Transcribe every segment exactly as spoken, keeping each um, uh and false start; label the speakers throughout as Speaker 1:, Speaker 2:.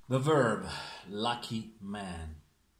Speaker 1: The Verve, Lucky Man.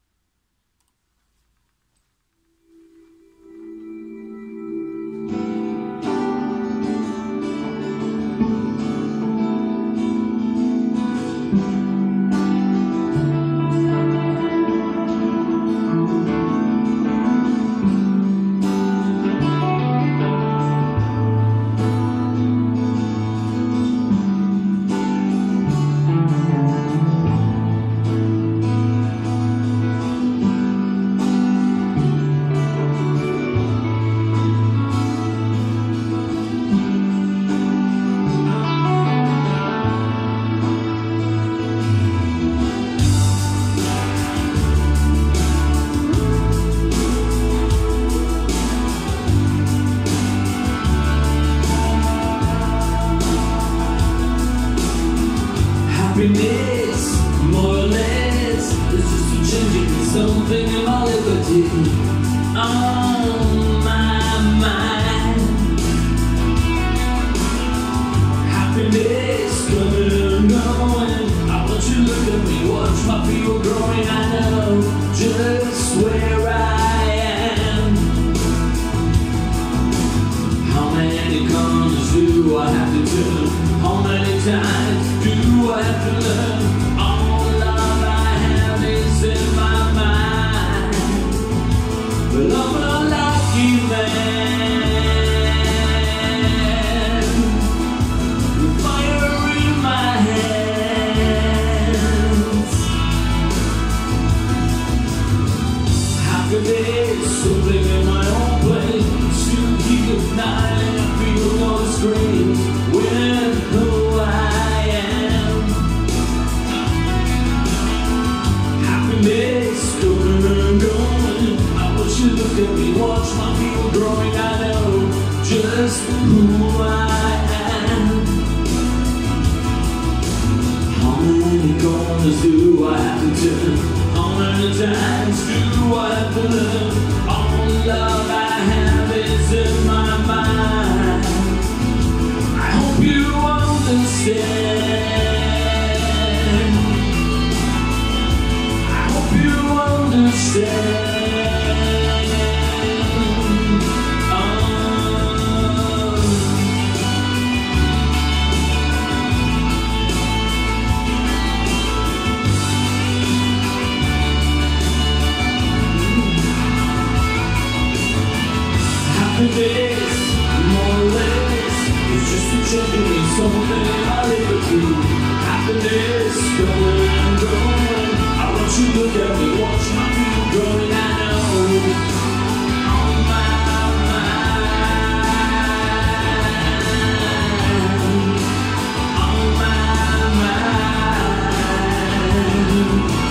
Speaker 2: Happiness, more or less, is just changing something in my liberty on my mind. Happiness coming and going. I want you to look at me, watch my people growing. I know just where I am. How many corners do I have to turn? How many times do I have to learn? All love I have is in my mind. But I'm a lucky man with fire in my hands. Happiness, something in my own place. To keep it night and I feel no screams with who I am. Happiness going and going. I want you to look at me, watch my people growing. I know just who I am. How many corners do I have to turn? How many times do I have to learn? All love I have is in my mind. I hope you understand. I hope you understand. Happiness, more or less, is just a changing me something in my liberty. Happiness, going and going. I want you to look at me, watch my people growing. I know on my mind, on my mind, on my mind.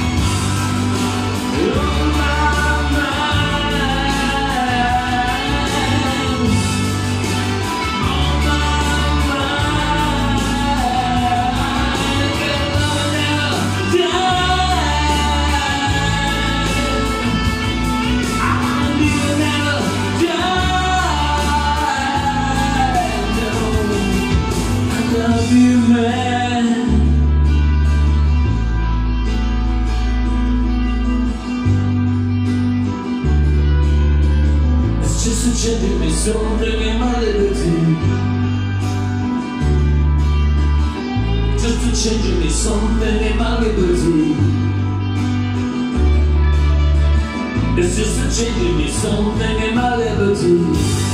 Speaker 2: Just changing me something in my liberty. Just changing me something in my liberty. It's just changing me something in my liberty.